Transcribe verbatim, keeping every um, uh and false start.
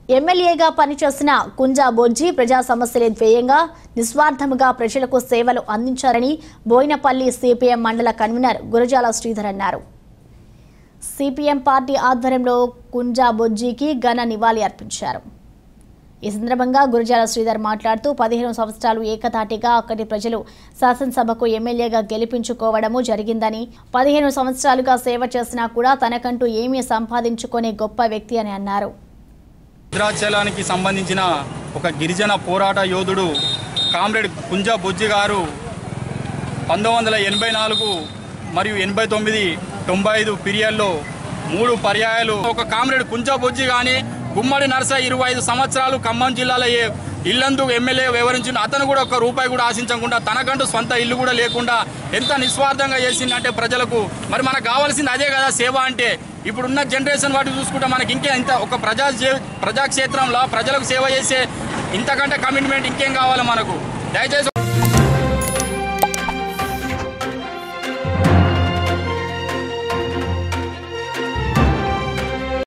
ఎమ్మెల్యేగా పనిచేసిన కుంజా బొజ్జి ప్రజా సమస్యలే ధ్యేయంగా నిస్వార్థముగా ప్రజలకు సేవలు అందించారని బోయినపల్లి సిపిఎం మండల కన్వీనర్ గురజాల శ్రీధర్ అన్నారు. సిపిఎం పార్టీ ఆధ్వర్యంలో కుంజా బొజ్జికి ఘన నివాళి అర్పించారు. ఈ సందర్భంగా గురజాల శ్రీధర్ మాట్లాడుతూ పదిహేను సంవత్సరాలు ఏకతాటిగా అక్కడి ప్రజలు శాసనసభకు ఎమ్మెల్యేగా గెలిపించుకోవడము జరిగిందని, పదిహేను సంవత్సరాలుగా సేవ చేసినా కూడా తనకంటూ ఏమీ సంపాదించుకునే గొప్ప వ్యక్తి అని అన్నారు. భద్రాచలానికి సంబంధించిన ఒక గిరిజన పోరాట యోధుడు కామ్రేడ్ కుంజా బొజ్జి గారు పంతొమ్మిది వందల ఎనభై నాలుగు మరియు ఎనభై తొమ్మిది తొంభై ఐదు పీరియడ్లో మూడు పర్యాయాలు ఒక కామ్రేడ్ కుంజా బొజ్జి కానీ గుమ్మడి నరస ఇరవై ఐదు సంవత్సరాలు ఖమ్మం జిల్లాలో ఇల్లందు ఎమ్మెల్యే వివరించిన అతను కూడా ఒక రూపాయి కూడా ఆశించకుండా తనకంటూ సొంత ఇల్లు కూడా లేకుండా ఎంత నిస్వార్థంగా చేసిందంటే ప్రజలకు. మరి మనకు కావాల్సింది అదే కదా సేవ అంటే. ఇప్పుడున్న జనరేషన్ వాటి చూసుకుంటే మనకి ఇంకే ఇంత ఒక ప్రజా ప్రజాక్షేత్రంలో ప్రజలకు సేవ చేసే ఇంతకంటే కమిట్మెంట్ ఇంకేం కావాలి మనకు. దయచేసి